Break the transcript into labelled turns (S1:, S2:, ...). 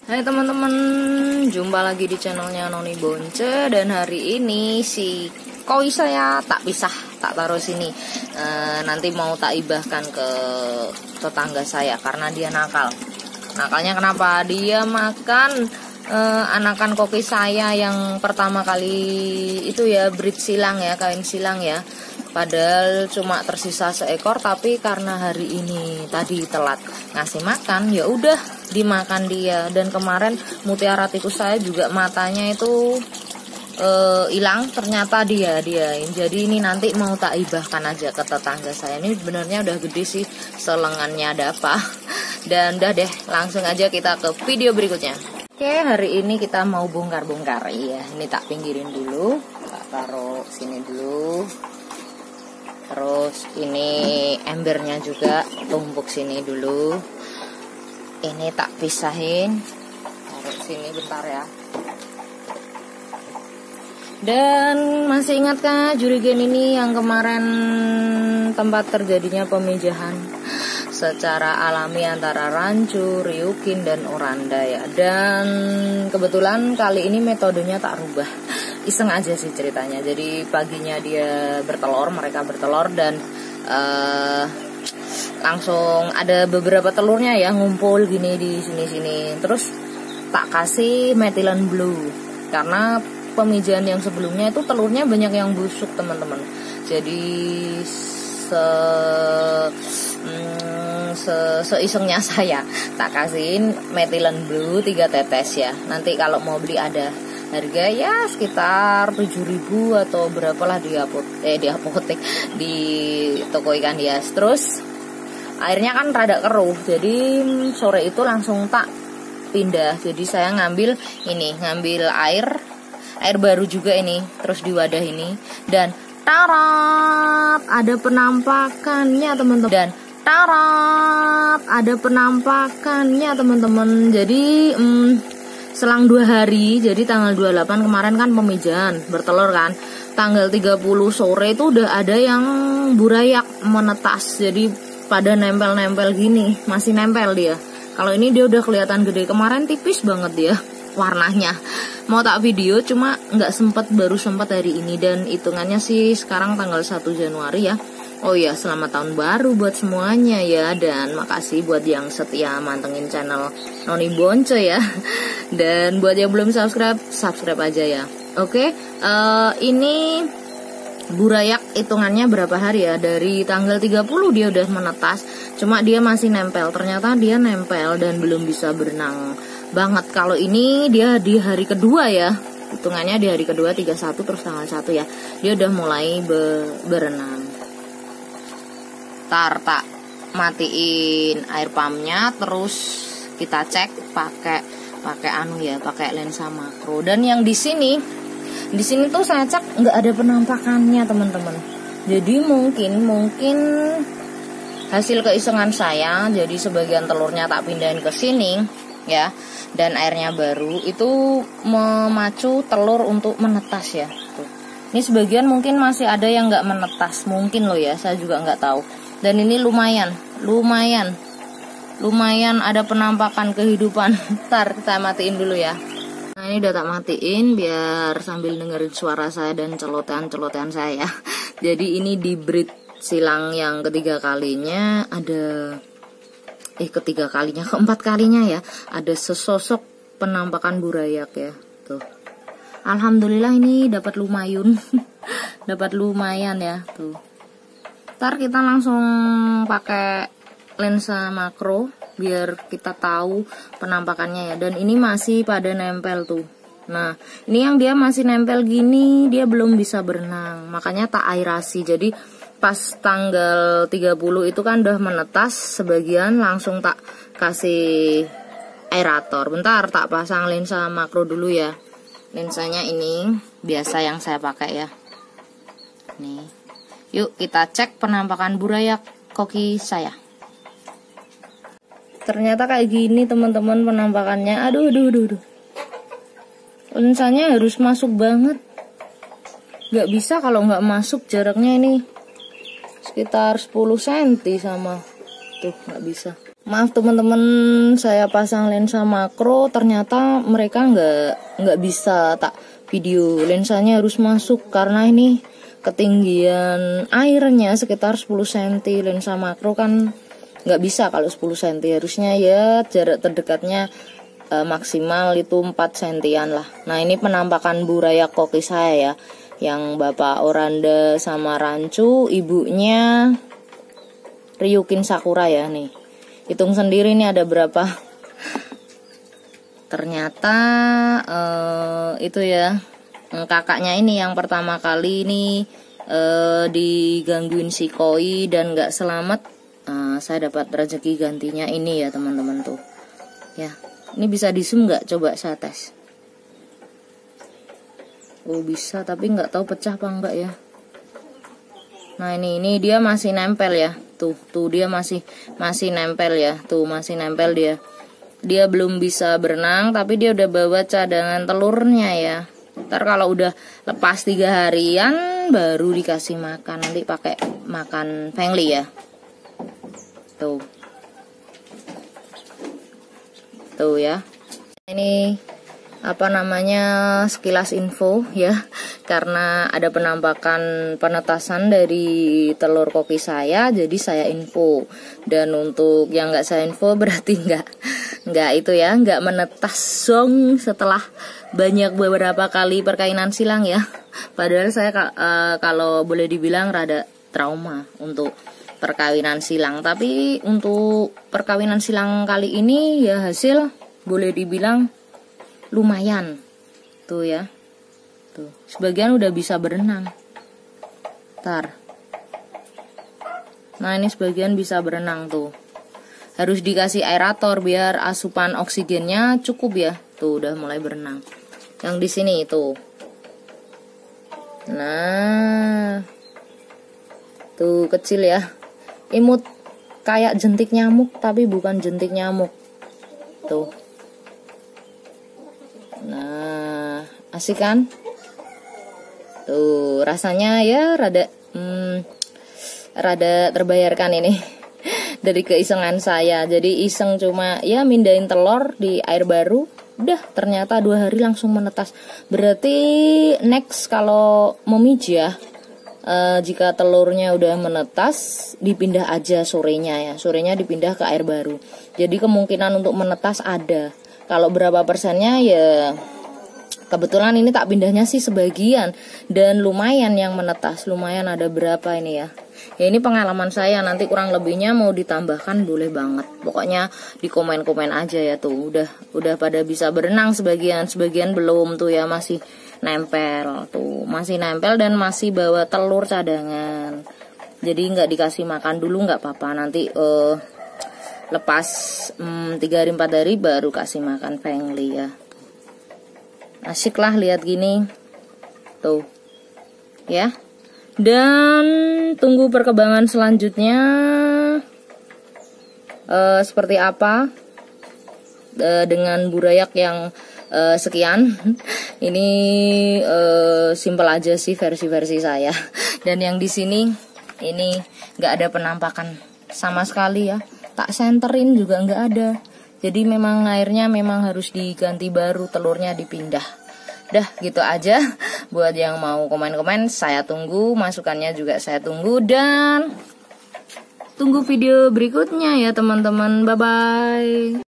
S1: Hai teman-teman, jumpa lagi di channelnya Noni Bonce. Dan hari ini si koi saya tak pisah, tak taruh sini. Nanti mau tak ibahkan ke tetangga saya karena dia nakal. Nakalnya kenapa? Dia makan anakan koki saya yang pertama kali itu ya, breed silang ya, kawin silang ya. Padahal cuma tersisa seekor, tapi karena hari ini tadi telat ngasih makan, ya udah dimakan dia. Dan kemarin mutiara tikus saya juga matanya itu hilang, ternyata dia. Jadi ini nanti mau tak ibahkan aja ke tetangga saya. Ini sebenarnya udah gede sih, selengannya ada apa. Dan udah deh, langsung aja kita ke video berikutnya. Oke, hari ini kita mau bongkar-bongkar ya. Ini tak pinggirin dulu, tak taruh sini dulu. Terus ini embernya juga tumpuk sini dulu. Ini tak pisahin, taruh sini bentar ya. Dan masih ingatkah jurigen ini yang kemarin tempat terjadinya pemijahan secara alami antara rancu, ryukin, dan oranda ya. Dan kebetulan kali ini metodenya tak rubah, iseng aja sih ceritanya. Jadi paginya dia bertelur, mereka bertelur, dan langsung ada beberapa telurnya ya ngumpul gini di sini-sini. Terus tak kasih methylene blue karena pemijahan yang sebelumnya itu telurnya banyak yang busuk teman-teman. Jadi seisengnya saya tak kasihin methylene blue 3 tetes ya. Nanti kalau mau beli ada harga ya sekitar 7.000 atau berapalah di apotek di toko ikan hias. Terus airnya kan rada keruh, jadi sore itu langsung tak pindah. Jadi saya ngambil air baru juga ini, terus di wadah ini, dan tarat ada penampakannya teman-teman. Jadi selang 2 hari, jadi tanggal 28 kemarin kan pemijahan bertelur kan, tanggal 30 sore itu udah ada yang burayak menetas. Jadi pada nempel-nempel gini, masih nempel dia. Kalau ini dia udah kelihatan gede, kemarin tipis banget dia warnanya. Mau tak video cuma nggak sempet, baru sempat hari ini. Dan hitungannya sih sekarang tanggal 1 Januari ya. Oh ya, selamat tahun baru buat semuanya ya. Dan makasih buat yang setia mantengin channel Noni Bonce ya. Dan buat yang belum subscribe aja ya. Oke, ini burayak hitungannya berapa hari ya? Dari tanggal 30 dia udah menetas, cuma dia masih nempel. Ternyata dia nempel dan belum bisa berenang banget. Kalau ini dia di hari kedua ya, hitungannya di hari kedua 31, terus tanggal 1 ya dia udah mulai berenang. Tak matiin air pumpnya, terus kita cek pakai lensa makro. Dan yang di sini tuh saya cek nggak ada penampakannya teman-teman. Jadi mungkin hasil keisengan saya. Jadi sebagian telurnya tak pindahin ke sini ya, dan airnya baru itu memacu telur untuk menetas ya. Tuh. Ini sebagian mungkin masih ada yang nggak menetas, mungkin loh ya, saya juga nggak tahu. Dan ini lumayan ada penampakan kehidupan. Ntar saya matiin dulu ya. Nah ini udah tak matiin biar sambil dengerin suara saya dan celotehan saya. Jadi ini di breed silang yang keempat kalinya ya, ada sesosok penampakan burayak ya. Tuh. Alhamdulillah ini dapat lumayan. Dapat lumayan ya, tuh. Ntar kita langsung pakai lensa makro biar kita tahu penampakannya ya. Dan ini masih pada nempel tuh. Nah, ini yang dia masih nempel gini, dia belum bisa berenang. Makanya tak aerasi. Jadi pas tanggal 30 itu kan udah menetas sebagian, langsung tak kasih aerator. Bentar, tak pasang lensa makro dulu ya. Lensanya ini biasa yang saya pakai ya. Nih. Yuk kita cek penampakan burayak koki saya. Ternyata kayak gini teman-teman penampakannya. Aduh. Lensanya harus masuk banget. Gak bisa kalau nggak masuk, jaraknya ini sekitar 10 cm sama. Tuh, nggak bisa. Maaf teman-teman, saya pasang lensa makro, ternyata mereka nggak bisa tak video. Lensanya harus masuk karena ini ketinggian airnya sekitar 10 cm. Lensa makro kan nggak bisa kalau 10 cm, harusnya ya jarak terdekatnya maksimal itu 4 cm lah. Nah, ini penampakan burayak koki saya ya, yang bapak Oranda sama Rancu, ibunya Ryukin Sakura ya nih. Hitung sendiri nih ada berapa. Ternyata itu ya, kakaknya ini yang pertama kali ini digangguin si koi dan gak selamat. Saya dapat rezeki gantinya ini ya teman-teman tuh. Ya, ini bisa di zoom gak? Coba saya tes. Oh bisa, tapi nggak tahu pecah apa enggak ya. Nah ini dia masih nempel ya. Tuh dia masih nempel ya. Tuh masih nempel dia. Dia belum bisa berenang, tapi dia udah bawa cadangan telurnya ya. Ntar kalau udah lepas 3 harian baru dikasih makan. Nanti pakai makan Fengli ya. Tuh ya. Ini apa namanya, sekilas info ya, karena ada penampakan penetasan dari telur koki saya, jadi saya info. Dan untuk yang nggak saya info berarti nggak itu ya, nggak menetas zong setelah banyak beberapa kali perkawinan silang ya. Padahal saya kalau boleh dibilang rada trauma untuk perkawinan silang, tapi untuk perkawinan silang kali ini ya hasil boleh dibilang lumayan. Tuh ya. Tuh, sebagian udah bisa berenang. Nah, ini sebagian bisa berenang tuh. Harus dikasih aerator biar asupan oksigennya cukup ya. Tuh udah mulai berenang. Yang di sini itu. Nah. Tuh kecil ya. Imut kayak jentik nyamuk tapi bukan jentik nyamuk. Tuh. Nah, asik kan? Tuh, rasanya ya rada terbayarkan ini dari keisengan saya. Jadi iseng cuma ya mindahin telur di air baru, udah ternyata 2 hari langsung menetas. Berarti next kalau memijah, jika telurnya udah menetas, dipindah aja sorenya ya. Sorenya dipindah ke air baru. Jadi kemungkinan untuk menetas ada. Kalau berapa persennya ya, kebetulan ini tak pindahnya sih sebagian. Dan lumayan yang menetas, lumayan ada berapa ini ya. Ya ini pengalaman saya, nanti kurang lebihnya mau ditambahkan boleh banget. Pokoknya di komen-komen aja ya tuh. Udah pada bisa berenang sebagian belum tuh ya, masih nempel tuh. Masih nempel dan masih bawa telur cadangan. Jadi nggak dikasih makan dulu nggak apa-apa. Nanti lepas 3 hari 4 hari baru kasih makan Fengli ya. Asik lah lihat gini. Tuh. Ya. Dan tunggu perkembangan selanjutnya seperti apa dengan burayak yang sekian. Ini simple aja sih versi saya. Dan yang di sini ini nggak ada penampakan sama sekali ya. Tak senterin juga nggak ada. Jadi memang airnya memang harus diganti baru, telurnya dipindah. Dah gitu aja. Buat yang mau komen-komen saya tunggu, masukannya juga saya tunggu, dan tunggu video berikutnya ya teman-teman. Bye bye.